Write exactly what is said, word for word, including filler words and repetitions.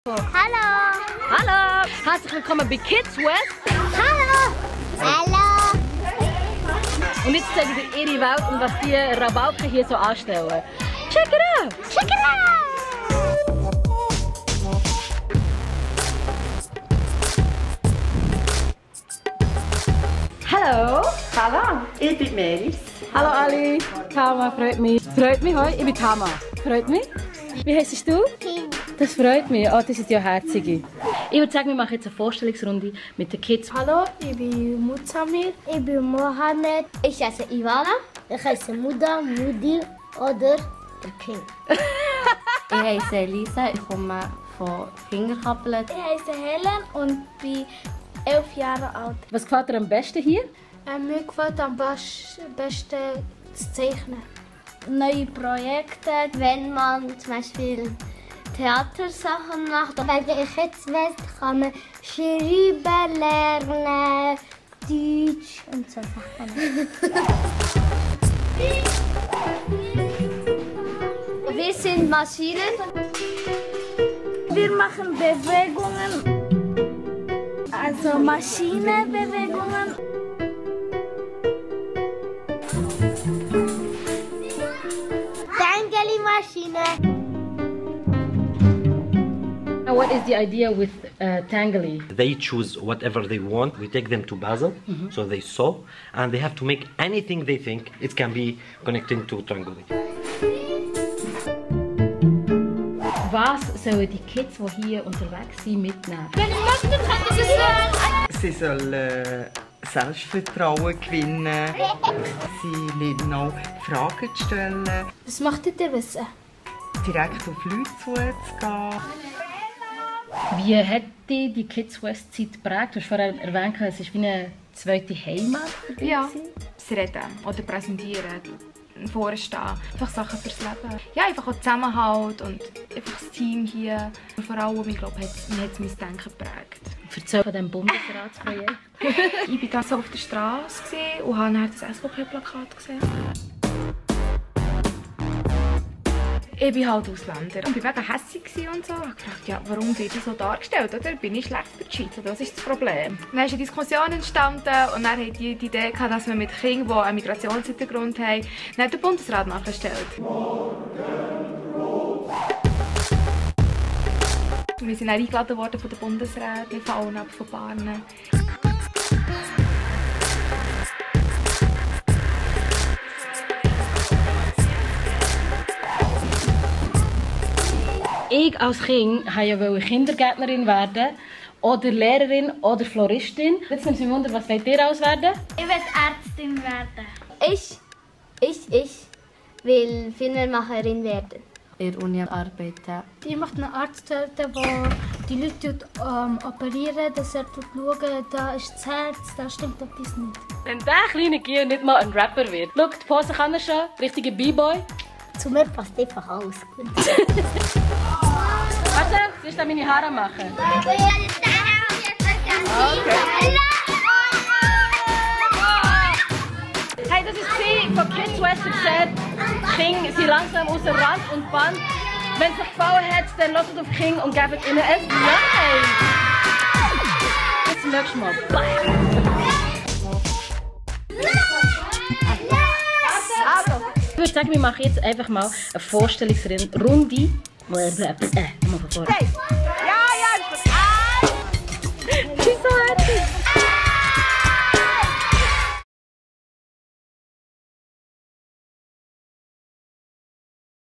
Hallo! Hallo! Herzlich willkommen bei Kids West. Hallo! Hallo! Und jetzt zeigen wir ihre Welt und was die Rabauken hier so anstellen. Check it out! Check it out! Hallo! Hallo, ich bin Meris. Hallo Ali! Tama, freut mich. Freut mich heute. Ich bin Tama. Freut mich. Wie heisst du? Kim. Das freut mich. Oh, das sind ja Herzige. Ich würde sagen, wir machen jetzt eine Vorstellungsrunde mit den Kids. Hallo, ich bin Mutsamir. Ich bin Mohamed. Ich heiße Ivana. Ich heiße Muda, Mudi oder der Kim. Ich heiße Elisa, ich komme von Fingerkappeln. Ich heiße Helen und bin elf Jahre alt. Was gefällt dir am besten hier? Äh, mir gefällt am bas- besten das Zeichnen. Neue Projekte. Wenn man zum Beispiel Theatersachen macht, bei der Kids West kann man schreiben lernen, Deutsch und so Sachen. Wir sind Maschinen. Wir machen Bewegungen, also Maschinenbewegungen. Tangeli-Maschine. What is the idea with uh, Tangeli? They choose whatever they want. We take them to Basel, so they saw, and they have to make anything they think it can be connected to Tangeli. Was sollen die Kids, die hier unterwegs sind, mitnehmen? Sie sollen äh, Selbstvertrauen gewinnen. Sie lernen auch Fragen zu stellen, Was möchtet ihr wissen? direkt auf Leute zuzugehen. Wie hat dich die Kids West Zeit geprägt? Du hast vorher erwähnt, es ist wie eine zweite Heimat für dich. Ja, das Reden oder Präsentieren, vorstehen, einfach Sachen fürs Leben. Ja, einfach auch Zusammenhalt und einfach das Team hier. Und vor allem, ich glaube, hat es mein Denken geprägt. Erzähl von diesem Bundesratsprojekt. Ich war dann so auf der Straße und habe dann das S V P-Plakat gesehen. Ich bin halt Ausländer und war mega hässig und so. Ich habe gedacht, ja, warum wird ich so dargestellt? Oder? Bin ich schlecht für die Schweiz? Oder was ist das Problem? Dann ist eine Diskussion entstanden und dann hat die, die Idee gehabt, dass man mit Kindern, die einen Migrationshintergrund haben, dann den Bundesrat nachstellt. Wir sind dann eingeladen worden von den Bundesräten, von allen, von Barnen. Ich als Kind wollte ja Kindergärtnerin werden, oder Lehrerin oder Floristin. Jetzt nimmt mich Wunder, was wollt ihr alles werden? Ich will Ärztin werden. Ich, ich, ich will Filmemacherin werden. In der Uni arbeiten. Ich möchte einen Arzt werden, der die Leute ähm, operieren, dass er schaut, da ist das Herz, da stimmt etwas nicht. Wenn dieser kleine Gier nicht mal ein Rapper wird. Schau, die Pose kann er schon, richtiger B-Boy. Zu mir passt einfach alles gut. Warte, soll ich da meine Haare machen? Hey, das ist sie von Kids West gesagt. King sind langsam außer Rand und Band. Wenn es euch gefallen hat, dann lasst auf King und gebt ihnen ein Like. Bis zum nächsten Mal. Bye. Ich würde sagen, wir machen jetzt einfach mal eine Vorstellungsrunde. Äh, nochmal von vorne.